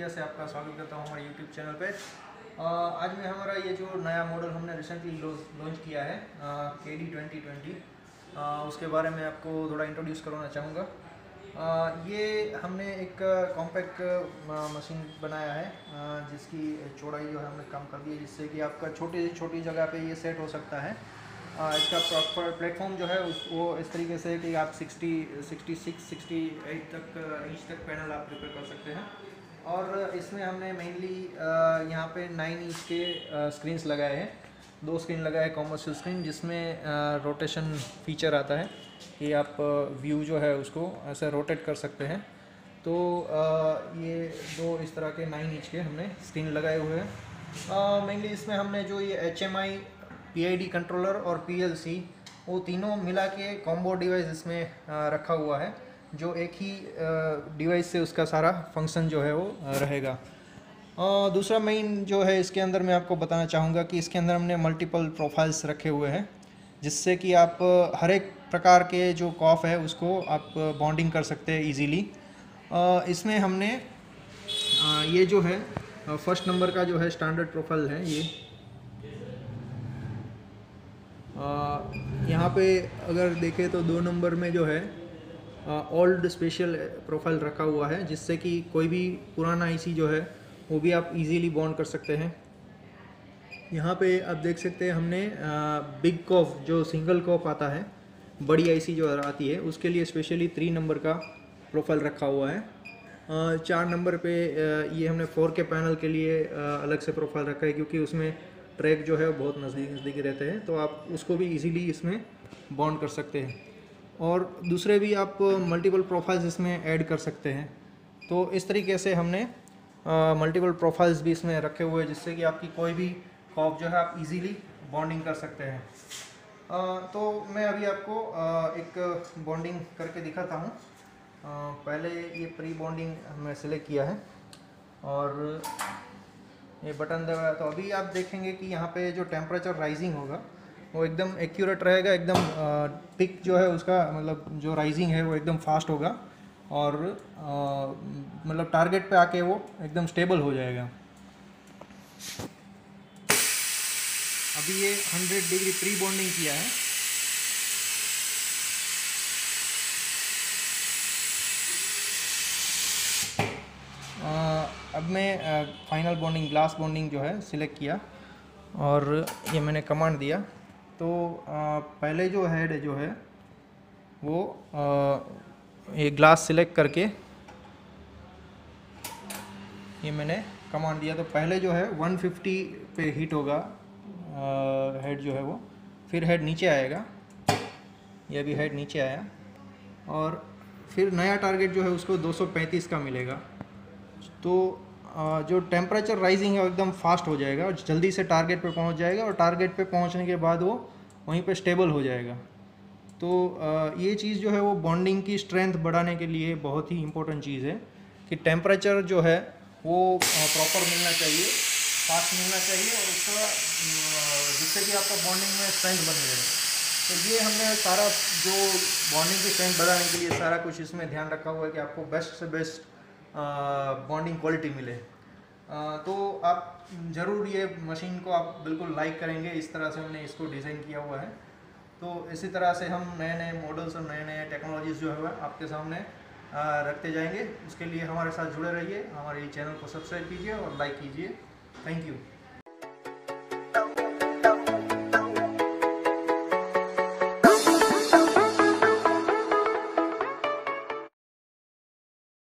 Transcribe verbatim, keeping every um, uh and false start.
India से आपका स्वागत करता हूँ हमारे यूट्यूब चैनल पे। आज में हमारा ये जो नया मॉडल हमने रिसेंटली लॉन्च किया है के डी ट्वेंटी ट्वेंटी, उसके बारे में आपको थोड़ा इंट्रोड्यूस करवाना चाहूँगा। ये हमने एक कॉम्पैक्ट मशीन बनाया है जिसकी चौड़ाई जो है हमने कम कर दी है, जिससे कि आपका छोटी छोटी जगह पे ये सेट हो सकता है। इसका प्रॉपर प्लेटफॉर्म जो है उस वो इस तरीके से कि आप साठ, छियासठ, अड़सठ तक इंच तक पैनल आप प्रिपेयर कर सकते हैं। और इसमें हमने मेनली यहाँ पे नाइन इंच के स्क्रीन्स लगाए हैं। दो स्क्रीन लगाए कॉमर्शियल स्क्रीन, जिसमें रोटेशन फीचर आता है कि आप व्यू जो है उसको ऐसे रोटेट कर सकते हैं। तो ये दो इस तरह के नाइन इंच के हमने स्क्रीन लगाए हुए हैं। मेनली इसमें हमने जो ये H M I, P I D controller और पी एल सी, वो तीनों मिला के कॉम्बो डिवाइस इसमें रखा हुआ है, जो एक ही डिवाइस से उसका सारा फंक्शन जो है वो रहेगा। दूसरा मेन जो है इसके अंदर मैं आपको बताना चाहूँगा कि इसके अंदर हमने मल्टीपल प्रोफाइल्स रखे हुए हैं, जिससे कि आप हर एक प्रकार के जो कॉफ है उसको आप बॉन्डिंग कर सकते हैं इजीली। इसमें हमने ये जो है फर्स्ट नंबर का जो है स्टैंडर्ड प्रोफाइल है, ये यहाँ पे अगर देखें तो दो नंबर में जो है ओल्ड स्पेशल प्रोफाइल रखा हुआ है, जिससे कि कोई भी पुराना आईसी जो है वो भी आप इजीली बॉन्ड कर सकते हैं। यहाँ पे आप देख सकते हैं हमने बिग कॉफ जो सिंगल कॉफ आता है, बड़ी आईसी जो आती है, उसके लिए स्पेशली थ्री नंबर का प्रोफाइल रखा हुआ है। आ, चार नंबर पे ये हमने फोर के पैनल के लिए अलग से प्रोफाइल रखा है, क्योंकि उसमें ट्रैक जो है बहुत नज़दीक नज़दीक रहते हैं, तो आप उसको भी इजीली इसमें बॉन्ड कर सकते हैं। और दूसरे भी आप मल्टीपल प्रोफाइल्स इसमें ऐड कर सकते हैं। तो इस तरीके से हमने मल्टीपल प्रोफाइल्स भी इसमें रखे हुए हैं, जिससे कि आपकी कोई भी कॉफ जो है आप इजीली बॉन्डिंग कर सकते हैं। आ, तो मैं अभी आपको आ, एक बॉन्डिंग करके दिखाता हूँ। पहले ये प्री बॉन्डिंग हमने सेलेक्ट किया है और ये बटन दबाया, तो अभी आप देखेंगे कि यहाँ पे जो टेम्परेचर राइजिंग होगा वो एकदम एक्यूरेट रहेगा। एकदम पिक जो है उसका मतलब जो राइजिंग है वो एकदम फास्ट होगा और मतलब टारगेट पे आके वो एकदम स्टेबल हो जाएगा। अभी ये हंड्रेड डिग्री प्री बॉन्डिंग किया है। आ, अब मैं फाइनल बॉन्डिंग, ग्लास बॉन्डिंग जो है सिलेक्ट किया और ये मैंने कमांड दिया। तो आ, पहले जो हेड जो है वो आ, ये ग्लास सिलेक्ट करके ये मैंने कमांड दिया, तो पहले जो है वन फिफ्टी पे हिट होगा हेड जो है वो, फिर हेड नीचे आएगा, ये भी हेड नीचे आया, और फिर नया टारगेट जो है उसको दो सौ पैंतीस का मिलेगा। तो जो टेम्परेचर राइजिंग है वो एकदम फास्ट हो जाएगा और जल्दी से टारगेट पे पहुंच जाएगा, और टारगेट पे पहुंचने के बाद वो वहीं पे स्टेबल हो जाएगा। तो ये चीज़ जो है वो बॉन्डिंग की स्ट्रेंथ बढ़ाने के लिए बहुत ही इम्पोर्टेंट चीज़ है कि टेम्परेचर जो है वो प्रॉपर मिलना चाहिए, फास्ट मिलना चाहिए, और उसका जिससे कि आपका बॉन्डिंग में स्ट्रेंथ बनी रहे। तो ये हमने सारा जो बॉन्डिंग की स्ट्रेंथ बढ़ाने के लिए सारा कुछ इसमें ध्यान रखा हुआ है कि आपको बेस्ट से बेस्ट बॉन्डिंग क्वालिटी मिले। आ, तो आप ज़रूर ये मशीन को आप बिल्कुल लाइक करेंगे, इस तरह से हमने इसको डिज़ाइन किया हुआ है। तो इसी तरह से हम नए नए मॉडल्स और नए नए टेक्नोलॉजीज़ जो है आपके सामने आ, रखते जाएंगे। उसके लिए हमारे साथ जुड़े रहिए, हमारे चैनल को सब्सक्राइब कीजिए और लाइक कीजिए। Thank you.